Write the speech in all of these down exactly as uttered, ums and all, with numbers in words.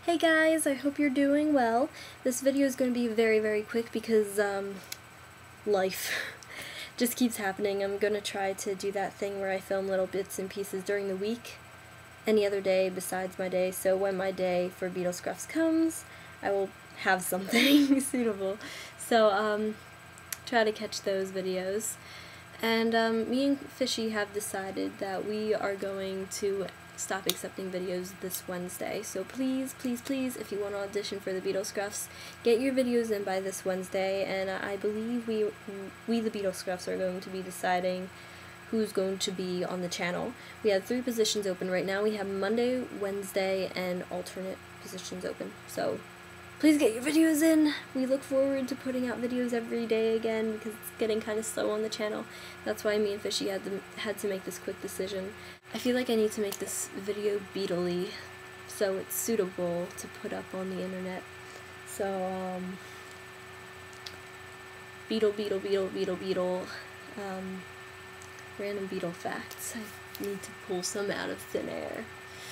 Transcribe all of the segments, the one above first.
Hey guys, I hope you're doing well. This video is going to be very, very quick because, um, life just keeps happening. I'm going to try to do that thing where I film little bits and pieces during the week, any other day besides my day, so when my day for BeatleScruffs comes, I will have something suitable. So, um, try to catch those videos. And, um, me and Fishy have decided that we are going to stop accepting videos this Wednesday. So please, please, please, if you want to audition for the BeatleScruffs, get your videos in by this Wednesday, and I believe we, we the BeatleScruffs are going to be deciding who's going to be on the channel. We have three positions open right now. We have Monday, Wednesday, and alternate positions open. So please get your videos in. We look forward to putting out videos every day again because it's getting kind of slow on the channel. That's why me and Fishy had to, had to make this quick decision. I feel like I need to make this video Beatle-y so it's suitable to put up on the internet. So, um, Beetle, Beetle, Beetle, Beetle, Beetle, um, random Beetle facts. I need to pull some out of thin air.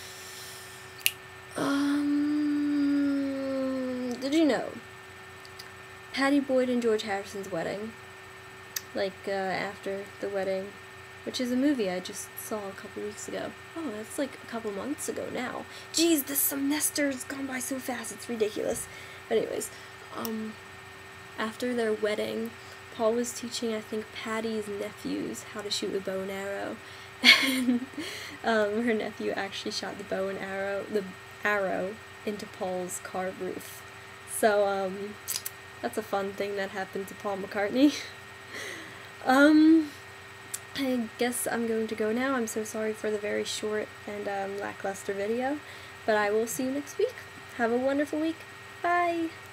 Um, did you know Patty Boyd and George Harrison's wedding, like, uh, after the wedding, which is a movie I just saw a couple weeks ago. Oh, that's like a couple months ago now. Jeez, this semester's gone by so fast, it's ridiculous. But anyways, um, after their wedding, Paul was teaching, I think, Patty's nephews how to shoot a bow and arrow. And, um, her nephew actually shot the bow and arrow, the arrow into Paul's car roof. So, um, that's a fun thing that happened to Paul McCartney. um... I guess I'm going to go now. I'm so sorry for the very short and um, lackluster video, but I will see you next week. Have a wonderful week. Bye!